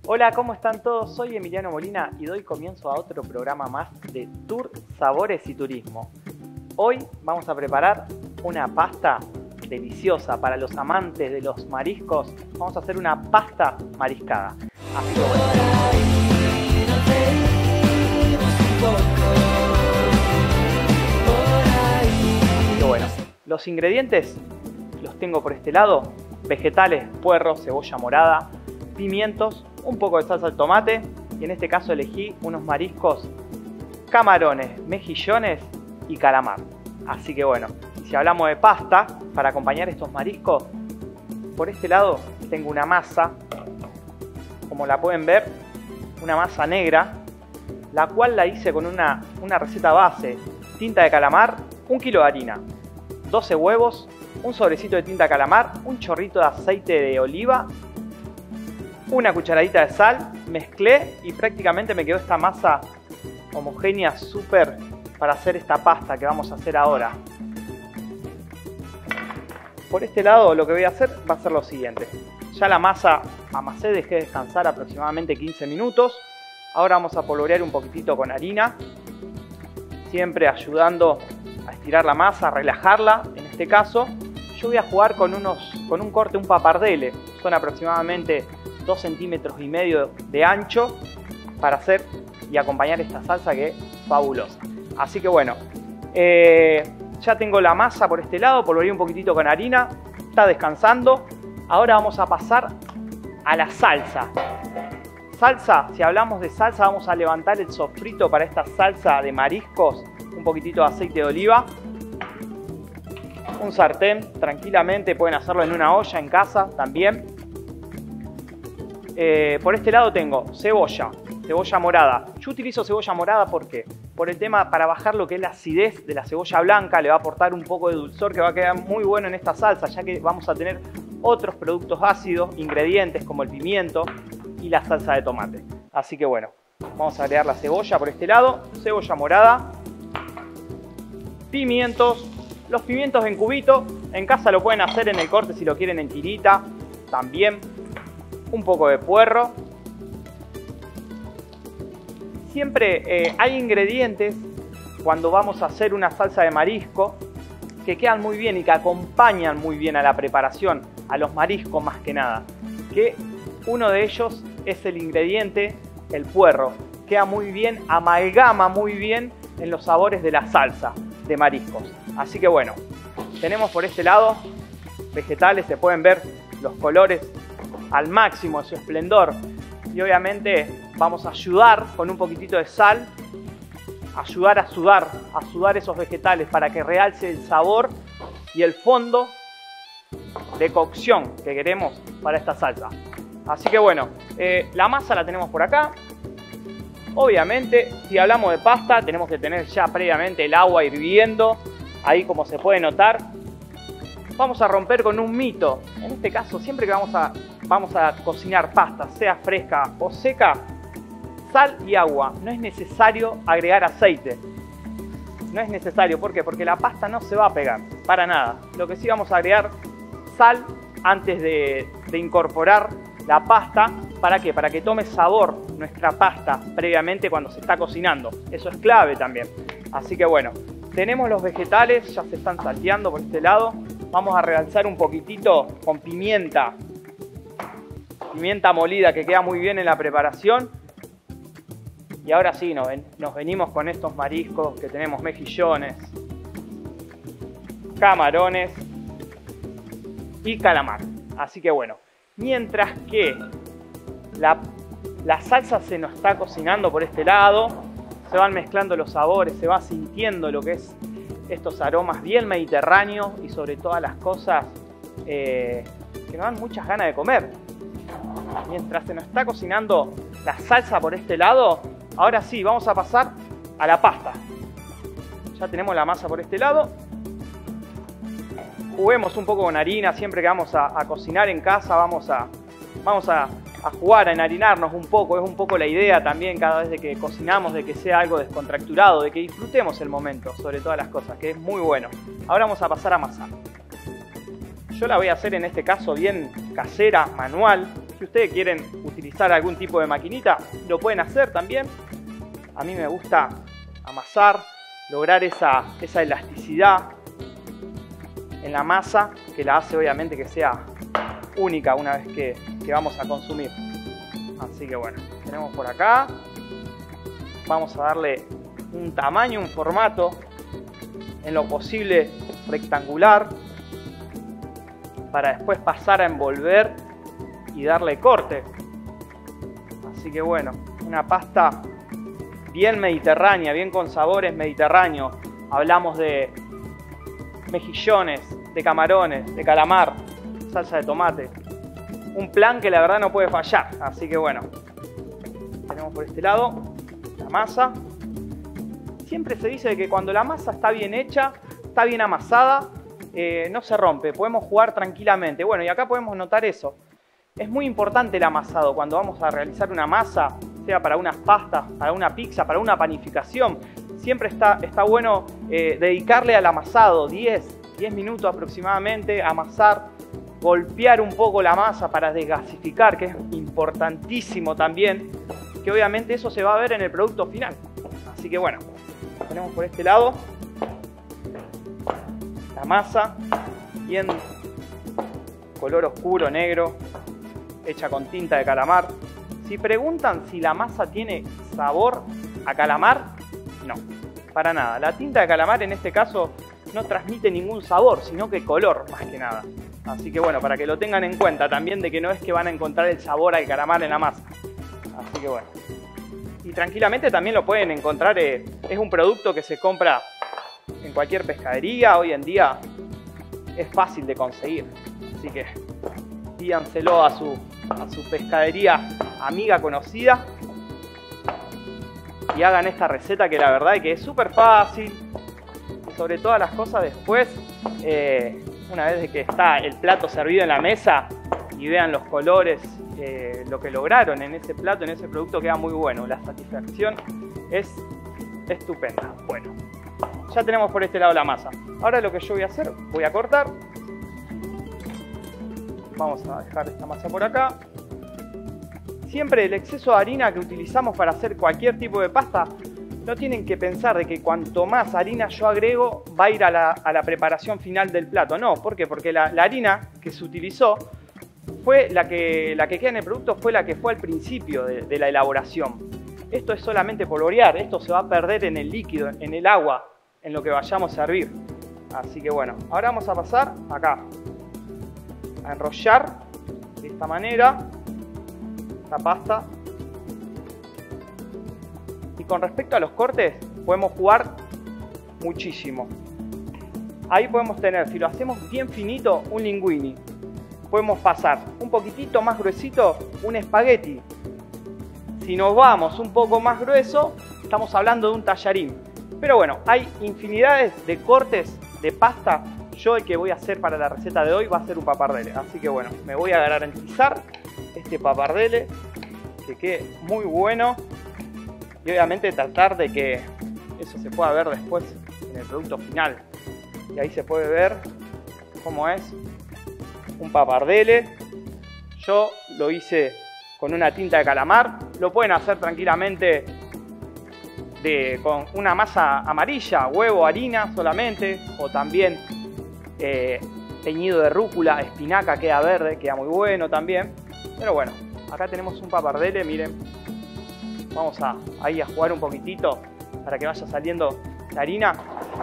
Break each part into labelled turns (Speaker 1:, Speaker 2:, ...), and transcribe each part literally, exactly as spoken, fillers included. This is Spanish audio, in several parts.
Speaker 1: Hola, ¿cómo están todos? Soy Emiliano Molina y doy comienzo a otro programa más de Tour, Sabores y Turismo. Hoy vamos a preparar una pasta deliciosa para los amantes de los mariscos. Vamos a hacer una pasta mariscada. Así que bueno. Que bueno, los ingredientes los tengo por este lado: vegetales, puerro, cebolla morada, pimientos, un poco de salsa de tomate y en este caso elegí unos mariscos, camarones, mejillones y calamar. Así que bueno, si hablamos de pasta, para acompañar estos mariscos, por este lado tengo una masa, como la pueden ver, una masa negra, la cual la hice con una, una receta base: tinta de calamar, un kilo de harina, doce huevos, un sobrecito de tinta de calamar, un chorrito de aceite de oliva, una cucharadita de sal, mezclé y prácticamente me quedó esta masa homogénea, súper para hacer esta pasta que vamos a hacer ahora. Por este lado lo que voy a hacer va a ser lo siguiente: ya la masa amasé, dejé descansar aproximadamente quince minutos. Ahora vamos a polvorear un poquitito con harina, siempre ayudando a estirar la masa, a relajarla. En este caso yo voy a jugar con, unos, con un corte, un papardelle, son aproximadamente dos centímetros y medio de ancho, para hacer y acompañar esta salsa que es fabulosa. Así que bueno, eh, ya tengo la masa por este lado, polvoreé un poquitito con harina, está descansando. Ahora vamos a pasar a la salsa. Salsa, si hablamos de salsa, vamos a levantar el sofrito para esta salsa de mariscos, un poquitito de aceite de oliva, un sartén, tranquilamente pueden hacerlo en una olla en casa también. Eh, por este lado tengo cebolla, cebolla morada. Yo utilizo cebolla morada porque por el tema, para bajar lo que es la acidez de la cebolla blanca, le va a aportar un poco de dulzor que va a quedar muy bueno en esta salsa, ya que vamos a tener otros productos ácidos, ingredientes como el pimiento y la salsa de tomate. Así que bueno, vamos a agregar la cebolla por este lado, cebolla morada, pimientos, los pimientos en cubito, en casa lo pueden hacer en el corte si lo quieren en tirita también. Un poco de puerro. Siempre eh, hay ingredientes cuando vamos a hacer una salsa de marisco que quedan muy bien y que acompañan muy bien a la preparación, a los mariscos más que nada. Que uno de ellos es el ingrediente, el puerro. Queda muy bien, amalgama muy bien en los sabores de la salsa de mariscos. Así que bueno, tenemos por este lado vegetales, se pueden ver los colores al máximo de su esplendor, y obviamente vamos a ayudar con un poquitito de sal, ayudar a sudar, a sudar esos vegetales para que realce el sabor y el fondo de cocción que queremos para esta salsa. Así que bueno, eh, la masa la tenemos por acá. Obviamente, si hablamos de pasta, tenemos que tener ya previamente el agua hirviendo, ahí como se puede notar. Vamos a romper con un mito. En este caso, siempre que vamos a, vamos a cocinar pasta, sea fresca o seca, sal y agua. No es necesario agregar aceite. No es necesario. ¿Por qué? Porque la pasta no se va a pegar, para nada. Lo que sí vamos a agregar sal antes de, de incorporar la pasta. ¿Para qué? Para que tome sabor nuestra pasta previamente cuando se está cocinando. Eso es clave también. Así que bueno, tenemos los vegetales, ya se están salteando por este lado. Vamos a realzar un poquitito con pimienta, pimienta molida, que queda muy bien en la preparación. Y ahora sí, nos, ven, nos venimos con estos mariscos que tenemos: mejillones, camarones y calamar. Así que bueno, mientras que la, la salsa se nos está cocinando por este lado, se van mezclando los sabores, se va sintiendo lo que es estos aromas bien mediterráneos y sobre todas las cosas eh, que nos dan muchas ganas de comer. Mientras se nos está cocinando la salsa por este lado, ahora sí, vamos a pasar a la pasta. Ya tenemos la masa por este lado. Juguemos un poco con harina, siempre que vamos a, a cocinar en casa vamos a, vamos a, a jugar, a enharinarnos un poco. Es un poco la idea también cada vez de que cocinamos, de que sea algo descontracturado, de que disfrutemos el momento sobre todas las cosas, que es muy bueno. Ahora vamos a pasar a amasar. Yo la voy a hacer en este caso bien casera, manual. Si ustedes quieren utilizar algún tipo de maquinita, lo pueden hacer también. A mí me gusta amasar, lograr esa, esa elasticidad en la masa que la hace obviamente que sea única una vez que, que vamos a consumir. Así que bueno, tenemos por acá. Vamos a darle un tamaño, un formato en lo posible rectangular para después pasar a envolver y darle corte. Así que bueno, una pasta bien mediterránea, bien con sabores mediterráneos. Hablamos de mejillones, de camarones, de calamar, salsa de tomate. Un plan que la verdad no puede fallar. Así que bueno, tenemos por este lado la masa. Siempre se dice que cuando la masa está bien hecha, está bien amasada, eh, no se rompe, podemos jugar tranquilamente. Bueno, y acá podemos notar eso. Es muy importante el amasado cuando vamos a realizar una masa, sea para unas pastas, para una pizza, para una panificación. Siempre está, está bueno eh, dedicarle al amasado diez, diez minutos aproximadamente, amasar, golpear un poco la masa para desgasificar, que es importantísimo también, que obviamente eso se va a ver en el producto final. Así que bueno, tenemos por este lado la masa, bien color oscuro, negro, hecha con tinta de calamar. Si preguntan si la masa tiene sabor a calamar, no, para nada. La tinta de calamar en este caso no transmite ningún sabor, sino que color más que nada. Así que bueno, para que lo tengan en cuenta también de que no es que van a encontrar el sabor al calamar en la masa. Así que bueno. Y tranquilamente también lo pueden encontrar, eh, es un producto que se compra en cualquier pescadería, hoy en día es fácil de conseguir. Así que pídanselo a su, a su pescadería amiga conocida y hagan esta receta que la verdad es que es súper fácil. Y sobre todas las cosas después, eh, una vez de que está el plato servido en la mesa y vean los colores, eh, lo que lograron en ese plato, en ese producto, queda muy bueno. La satisfacción es estupenda. Bueno, ya tenemos por este lado la masa. Ahora lo que yo voy a hacer, voy a cortar. Vamos a dejar esta masa por acá. Siempre el exceso de harina que utilizamos para hacer cualquier tipo de pasta, no tienen que pensar de que cuanto más harina yo agrego va a ir a la, a la preparación final del plato. No, ¿por qué? Porque la, la harina que se utilizó fue la que, la que queda en el producto, fue la que fue al principio de, de la elaboración. Esto es solamente polvorear, esto se va a perder en el líquido, en el agua, en lo que vayamos a hervir. Así que bueno, ahora vamos a pasar acá a enrollar de esta manera la pasta. Y con respecto a los cortes, podemos jugar muchísimo. Ahí podemos tener, si lo hacemos bien finito, un linguini. Podemos pasar un poquitito más gruesito, un espagueti. Si nos vamos un poco más grueso, estamos hablando de un tallarín. Pero bueno, hay infinidades de cortes de pasta. Yo el que voy a hacer para la receta de hoy va a ser un papardelle. Así que bueno, me voy a garantizar este papardelle que quede muy bueno. Y obviamente tratar de que eso se pueda ver después en el producto final. Y ahí se puede ver cómo es un papardelle. Yo lo hice con una tinta de calamar. Lo pueden hacer tranquilamente de, con una masa amarilla, huevo, harina solamente. O también eh, teñido de rúcula, espinaca, queda verde, queda muy bueno también. Pero bueno, acá tenemos un papardelle, miren. Vamos a, ahí a jugar un poquitito para que vaya saliendo la harina.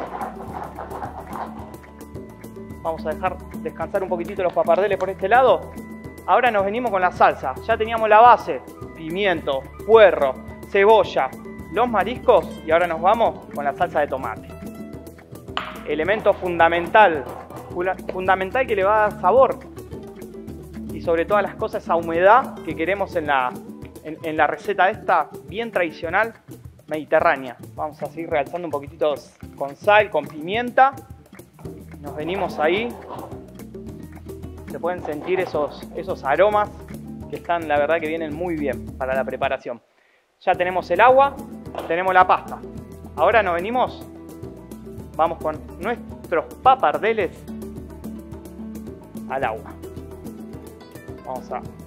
Speaker 1: Vamos a dejar descansar un poquitito los papardeles por este lado. Ahora nos venimos con la salsa. Ya teníamos la base, pimiento, puerro, cebolla, los mariscos y ahora nos vamos con la salsa de tomate. Elemento fundamental, fundamental que le va a dar sabor y sobre todas las cosas esa humedad que queremos en la, en, en la receta esta bien tradicional mediterránea. Vamos a seguir realzando un poquitito con sal, con pimienta. Nos venimos ahí. Se pueden sentir esos, esos aromas que están, la verdad que vienen muy bien para la preparación. Ya tenemos el agua, tenemos la pasta. Ahora nos venimos, vamos con nuestros papardeles al agua. Vamos a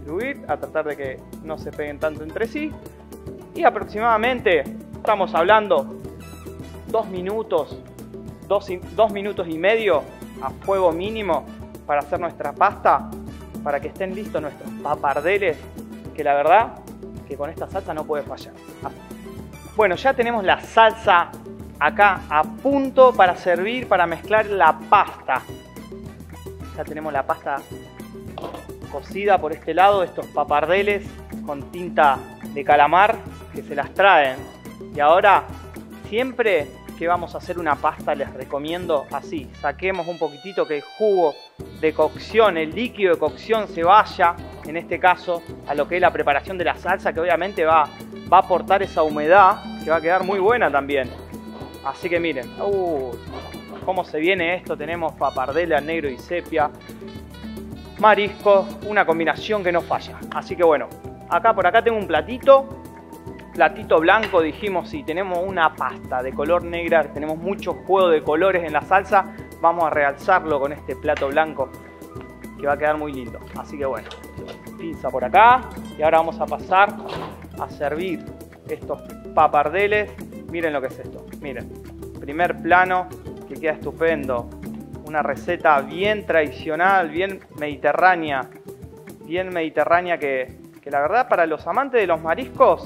Speaker 1: distribuir, a tratar de que no se peguen tanto entre sí. Y aproximadamente, estamos hablando, dos minutos, dos, dos minutos y medio a fuego mínimo para hacer nuestra pasta, para que estén listos nuestros papardeles, que la verdad que con esta salsa no puede fallar. Bueno, ya tenemos la salsa acá a punto para servir, para mezclar la pasta. Ya tenemos la pasta cocida por este lado, estos papardeles con tinta de calamar que se las traen. Y ahora, siempre que vamos a hacer una pasta, les recomiendo así: saquemos un poquitito, que el jugo de cocción, el líquido de cocción se vaya, en este caso, a lo que es la preparación de la salsa, que obviamente va, va a aportar esa humedad, que va a quedar muy buena también. Así que miren, uh, cómo se viene esto. Tenemos papardela negro y sepia, marisco, una combinación que no falla. Así que bueno, acá por acá tengo un platito, platito blanco, dijimos, si tenemos una pasta de color negra, tenemos mucho juego de colores en la salsa, vamos a realzarlo con este plato blanco, que va a quedar muy lindo. Así que bueno, pinza por acá, y ahora vamos a pasar a servir estos papardeles. Miren lo que es esto, miren, primer plano, que queda estupendo. Una receta bien tradicional, bien mediterránea, bien mediterránea que, que la verdad, para los amantes de los mariscos,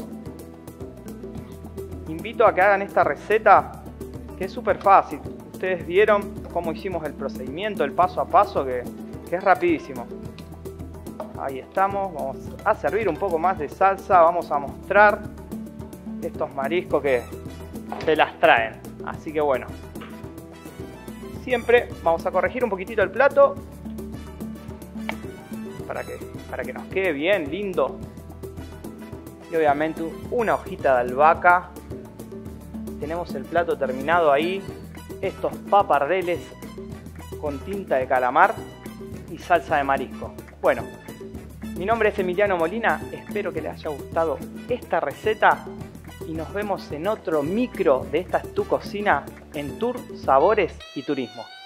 Speaker 1: invito a que hagan esta receta, que es súper fácil. Ustedes vieron cómo hicimos el procedimiento, el paso a paso, que, que es rapidísimo. Ahí estamos, vamos a servir un poco más de salsa, vamos a mostrar estos mariscos que se las traen. Así que bueno, siempre vamos a corregir un poquitito el plato para que, para que nos quede bien lindo. Y obviamente una hojita de albahaca. Tenemos el plato terminado ahí. Estos papardeles con tinta de calamar y salsa de marisco. Bueno, mi nombre es Emiliano Molina. Espero que les haya gustado esta receta. Y nos vemos en otro micro de Esta es tu cocina en Tour, Sabores y Turismo.